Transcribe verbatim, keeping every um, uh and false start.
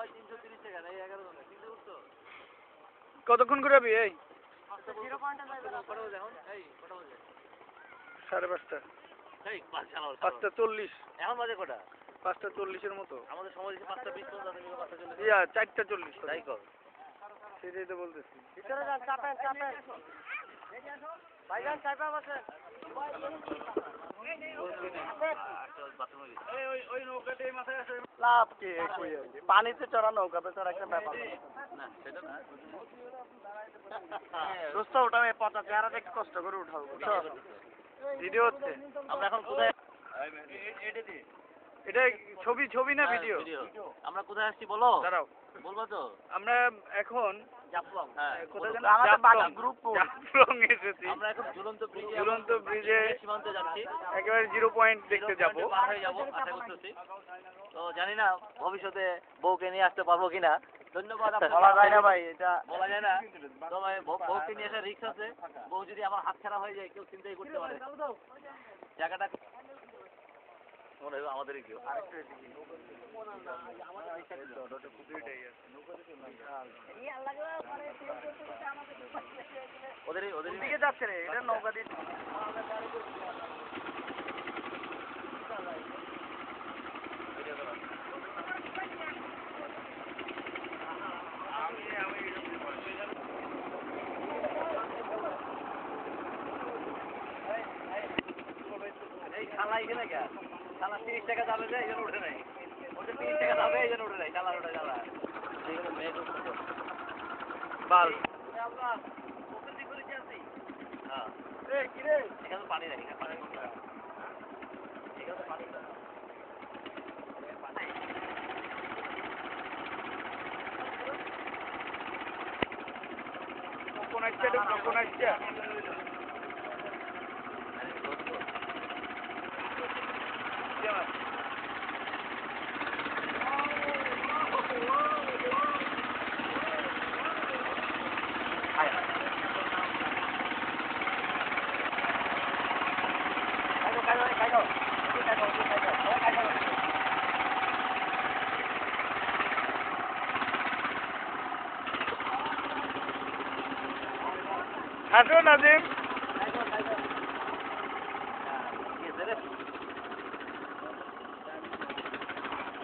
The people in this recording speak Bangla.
কতক্ষণ ঘুরাবি এই? সাড়ে পাঁচটা পাঁচটা চল্লিশ এখন বাজে কটা? পাঁচটা চল্লিশের মতো। আমাদের সময় দিচ্ছে পাঁচটা বিশ পর্যন্ত, পাঁচটা চল্লিশ। ইয়া চারটা চল্লিশ তাই কর। সেটাই তো বলতেছি। লাভ কি পানিতে চড়া নৌকাতে চড়া একটা ব্যাপার না সেটা না, দোস্ত ওটা পচা চেহারাটা একটু কষ্ট করে উঠাও। ভিডিও হচ্ছে। আমরা এখন কোথায়? এটা ছবি ছবি না ভিডিও? আমরা কোথায় আসছি বলো? দাঁড়াও বলবো তো। আমরা এখন হ্যাঁ, কোথায় যেন? আমাদের জাফলং। গ্রুপ জাফলং এসেছি। আমরা এখন ঝুলন্ত ব্রিজে, ঝুলন্ত ব্রিজে সীমান্তে যাচ্ছি। একেবারে জিরো পয়েন্ট দেখতে যাবো। পার হয়ে যাবো আশা করতেছি। তো জানি না ভবিষ্যতে বউকে নিয়ে আসতে পারবো কিনা। ধন্যবাদ। বলা যায় না ভাই, এটা বলা যায় না, তবে বউকে নিয়ে আসা রিস্ক আছে। বউ যদি আমার হাত ছাড়া হয়ে যায় কেউ চিন্তাই করতে পারে। জায়গাটা মনে হয় আমাদেরই কেউ ওদের ওদের দিকে যাচ্ছে রে, এটা নৌকা দিয়ে। এই খালা এখানে কে? খালা তিরিশ টাকা যাবে যে এই জন্য উঠে নাই। ওদের তিরিশ টাকা যাবে এই জন্য উঠে নাই। খালার ওটা জ্বালা। যেগুলো মেয়ে ঢুকছে বাল আমরা ওখান থেকে ঘুরে আছি। হ্যাঁ এই কি রে? এখানে তো পানি নাই, এখানে পানি কম না। এখানে তো পানি না। কোন একটা কোন একটা হাঁটো নাজিম।